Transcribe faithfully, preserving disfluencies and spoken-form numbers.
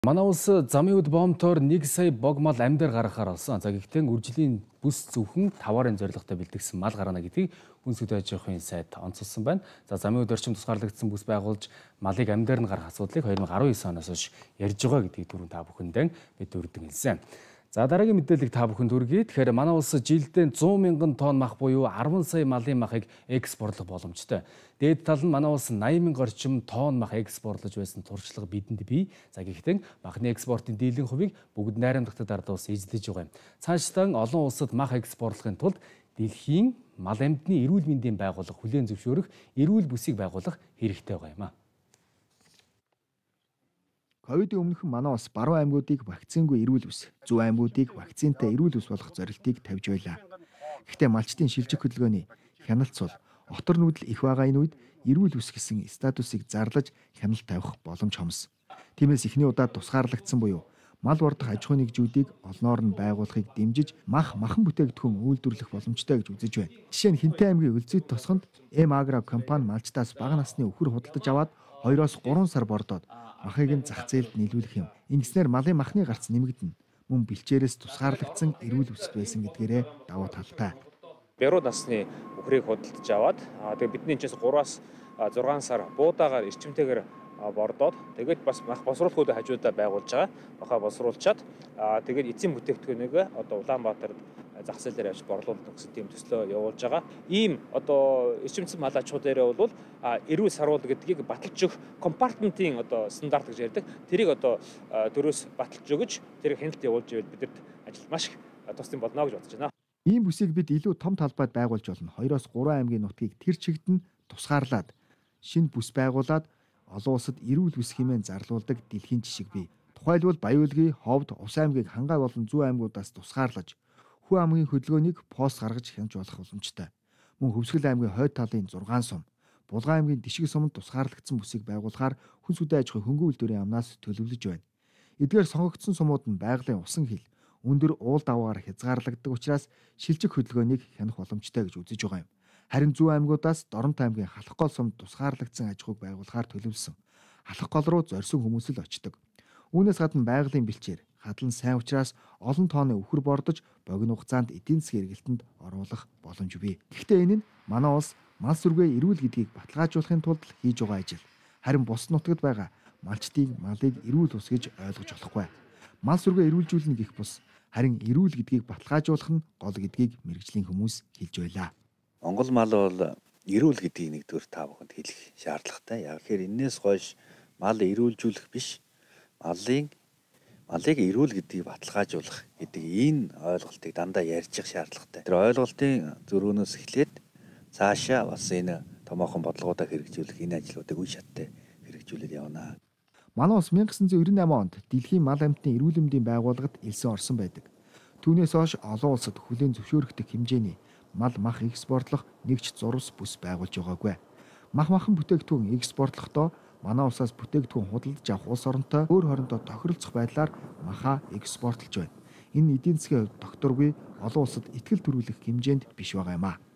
Манай улс замын үед бомтоор нэг сая бог мал амьдаар гаргахаар болсон. За гэхдээ үржлийн бүс зөвхөн таваарын зорилготой бэлтгэсэн мал гаргана гэдгийг Үндэсний аж ахуйн сайд онцолсон байна. За замын үед орчим тусгаарлагдсан бүс байгуулж малыг амьдаар нь гаргах асуудлыг две тысячи девятнадцать оноос хойш ярьж байгаа гэдгийг түрүүн та бүхэндээ бид өрдөн хэлсэн. За дараагийн мэдээллийг та бүхэнд хүргэе. Тэгэхээр манай улс жилдээ сто мянган тонн мах буюу арван сая малын махыг экспортлох боломжтой. Дээд тал нь манай улс восемь мянган орчим тонн мах экспортлож байсан туршлага бидэнд бий. За гэхдээ махны экспортын дийлэн хувийг бүгд найрамдагтад ард улс эзлэж байгаа юм. Цаашдаа олон улсад мах экспортлохын тулд дэлхийн мал амьтны эрүүл мэндийн байгууллага хүлээн зөвшөөрөх эрүүл бүсийг байгуулах хэрэгтэй байгаа юм а. ковидын өмнөх манай улс Баруун аймагуудыг вакцингүй эрүүл бүс, зүүн аймагуудыг вакцинтай эрүүл бүс болох зорилтыг тавьж байлаа. Гэхдээ малчдын шилжих хөдөлгөөний хяналт сул, отор нүүдэл их байгаа энэ үед эрүүл бүс гэсэн статусыг зарлаж хяналт тавих боломж хомс. Тиймээс эхний удаа тусгаарлагдсан буюу мал урдах аж ахуйн нэгжүүдийг олноор нь байгуулахыг дэмжиж мах махан бүтээгдэхүүн үйлдвэрлэх боломжтой гэж үзэж байна. Жишээ нь Хинтээ аймгийн Өлзийд тосгонд Эм Агро компани малчтаас бага насны өхөр худалдаж аваад хоёроос гурван сар бордоод махыг нь зах зээлд нийлүүлэх юм. Ингэснээр малын махны гарц нэмэгдэнэ. Мөн бэлчээрээс тусгаарлагдсан эрүүл бүсэд байсан гэдгээрээ давуу талтай. Баруун насны өхрийг худалдаж аваад тэгээ бидний энэс гураас зургаан сар буудаагаар эрчимтэйгээр бордоод тэгээд бас мах босруулахыг хажуудаа байгуулж байгаа. Махаа босруулчаад тэгээд эцсийн бүтээгдэхүүнийг одоо Улаанбаатарт зах зээлээр явж борлуулах гэсэн тийм төслөө явуулж байгаа. Ийм одоо эрчимцэн мал аж ахуй дээрээ бол эрүүл саруул гэдгийг баталж өгөх компартментийн одоо стандарт гэж ярьдаг. Тэрийг одоо дөрөөс баталж өгөж тэрийг хяналт явуулж ивэл бидэрт ажил маш их тусдсан болно гэж бодож байна. Ийм бүсийг бид илүү том талбайд байгуулж болно. Хоёроос гурван аймгийн нутгийг тэр чигт нь тусгаарлаад шинэ бүс байгуулад олон улсад эрүүл бүс хэмээн зарлуулдаг дэлхийн жишг бий. Тухайлбал Баяуулгын, Ховд, Ус аймгийг Хангай болон зүүн аймагуудаас тусгаарлаж Хүү аймгийн хөдөлгөөнийг пост гаргаж хянаж болох боломжтой. Мөн Хөвсгөл аймгийн хойд талын зургаан сум, Булган аймгийн Дишиг суманд тусгаарлагдсан бүсийг байгуулахаар хүн сүдэн аж ахуй хөнгөн үйлдвэрийн амнаас төлөвлөж байна. Эдгээр сонгогдсон сумууд нь байгалийн усан хил, өндөр уул даваагаар хязгаарлагддаг учраас шилжих хөдөлгөөнийг хянах боломжтой гэж үзэж байгаа юм. Харин зүүн аймагуудаас Дорнот аймгийн Халах гол сумд тусгаарлагдсан аж ахуйг байгуулахаар төлөвлөсөн. Халах гол руу зорьсон хүмүүс л очдог. Үүнээс гадна байгалийн бэлчээр хадлан сайн учраас олон тооны өхөр бордож богино хугацаанд эдийн засгийн эргэлтэнд оруулах боломж бий. Гэхдээ энэ нь манай улс мал сүргээ эрүүл гэдгийг баталгаажуулахын тулд хийж байгаа ажил. Харин бус нутагт байгаа малчдын малыг эрүүл ус гэж ойлгож болохгүй. Мал сүргээ эрүүлжүүлнэ гэх бус харин эрүүл гэдгийг баталгаажуулах нь гол гэдгийг мэргэжлийн хүмүүс хэлж байлаа. Монгол мал бол эрүүл гэдгийг нэгдүгээр та бүхэнд хэлэх шаардлагатай. Яг тэгэхээр энээс хойш мал эрүүлжүүлэх биш, малын малыг эрүүл гэдгийг баталгаажуулах гэдэг энэ ойлголтыг дандаа ярьж явах шаардлагатай. Тэр ойлголтын зөрүүнөөс эхлээд цаашаа бас энэ томоохон бодлогоудаа хэрэгжүүлэх энэ ажлуудыг үе шаттай хэрэгжүүлээд явна. Манай улс 천ix девяносто восемь онд дэлхийн мал амьтны эрүүл мэндийн байгууллагад элсэн орсон байдаг. Түүнээс хойш олон улсад хүлээн зөвшөөрөгдөх хэмжээний мал мах экспортлох нэгч зурвас бүс байгуулж байгаагүй. Мах махан бүтээгдэхүүн экспортлохдоо манай улсаас бүтээгдэхүүн худалдаж авах улс оронтой өөр хоорондоо тохиролцох байдлаар махаа экспортлж байна. Энэ эдийн засгийн хувьд докторгүй олон улсад ихтгэл төрүүлэх хэмжээнд биш байгаа юм а.